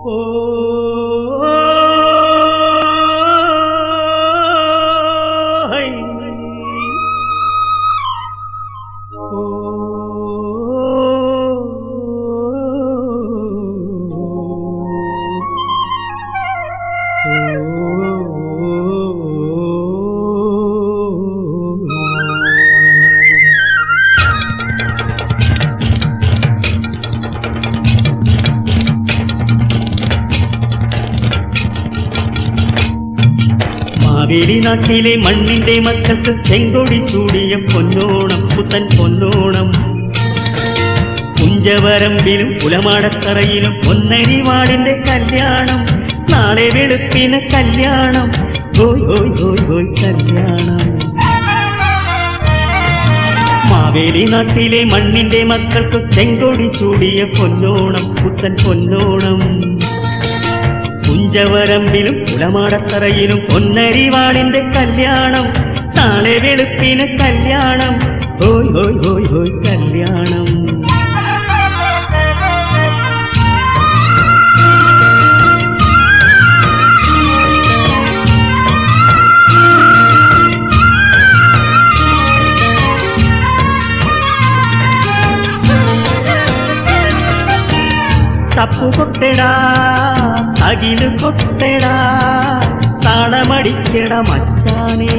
നാട്ടിലെ മണ്ണിന്റെ മക്കൾക്ക് ചെങ്കൊടി ചൂടിയ പൊന്നോണം പുത്തൻ പൊന്നോണം കുഞ്ചവരമ്പിലും കുലമാടത്തറയിലും പൊന്നരിവാടിന്റെ കല്യാണം നാളെ വെളുപ്പിന് കല്യാണം ഹോയ് ഹോയ് ഹോയ് ഹോയ് കല്യാണം മാവേലി നാട്ടിലെ മണ്ണിന്റെ മക്കൾക്ക് ചെങ്കൊടി ചൂടിയ പൊന്നോണം പുത്തൻ പൊന്നോണം കുഞ്ചവരമ്പിലും കുലമാടത്തറയിലും പൊന്നരിവാടിന്റെ കല്യാണം നാളെ വെളുപ്പിന് കല്യാണം ഹോയ് ഹോയ് ഹോയ് ഹോയ് കല്യാണം തപ്പു കൊട്ടടാ അകില് കൊട്ടടാ താളമടിക്കട മച്ചാനേ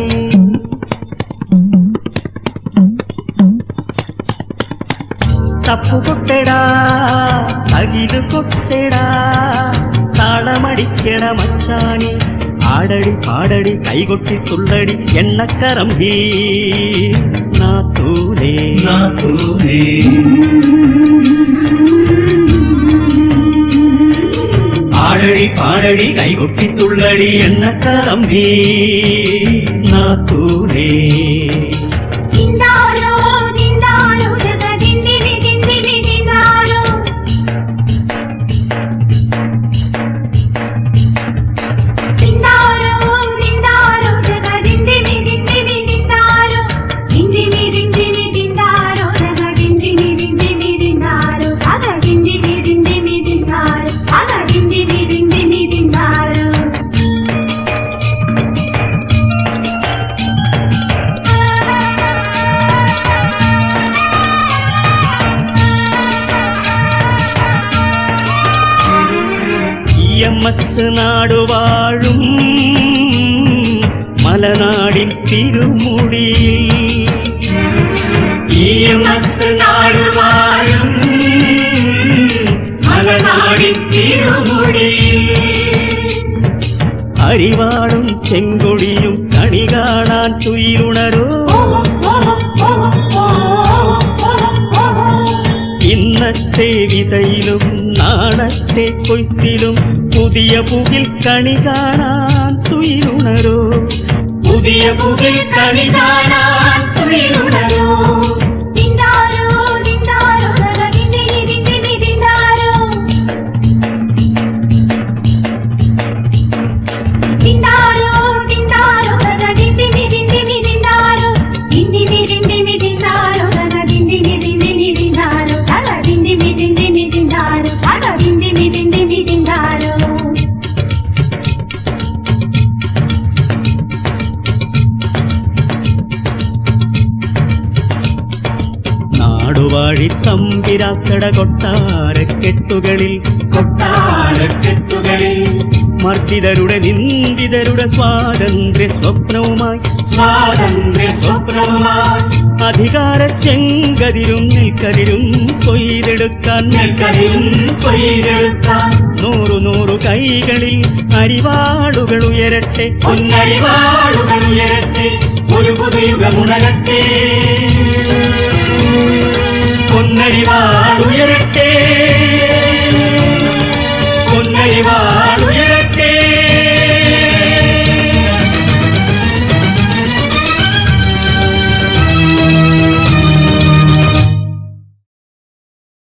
തപ്പു കൊട്ടടാ അകില് കൊട്ടടാ താളമടിക്കട മച്ചാനേ ആടടി പാടടി കൈകൊട്ടി തുള്ളടി എണ്ണക്കറമ്പി നാത്തൂലേ നാത്തൂലേ ആടടി പാടടി കൈകൊട്ടി തുള്ളടി എണ്ണക്കറമ്പി നാത്തൂലേ നാടുവാഴും മലനാടിൻ തിരുമുടിയിൽ നാടുവാഴും മലനാടിൻ തിരുമുടിയിൽ അരിവാളും ചെങ്കൊടിയും കണി കാണാൻ തുയിലുണരോ ഇന്നത്തെ വിതയിലും നാളത്തെ കൊയ്ത്തിലും പുതിയ പുകിൽ കണി കാണാൻ തുയിലുണരോ പുതിയ പുകിൽ കണി കാണാൻ തുയിലുണരോ നാടുവാഴി തമ്പിരാക്കട കൊട്ടാരക്കെട്ടുകളിൽ മർദ്ദിതരുടെ നിന്ദിതരുടെ സ്വാതന്ത്ര്യ സ്വപ്നവുമായി അധികാര ചെങ്കതിരും നെൽക്കതിരും കൊയ്തെടുക്കാൻ നൂറു നൂറു കൈകളിൽ അരിവാളുകൾ ഉയരട്ടെ ഒരു പുതുയുഗമുണരട്ടെ പൊന്നരിവാളുയരട്ടെ പൊന്നരിവാളു